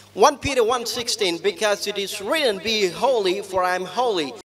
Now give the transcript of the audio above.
1 Peter 1:16, because it is written, be holy, for I am holy.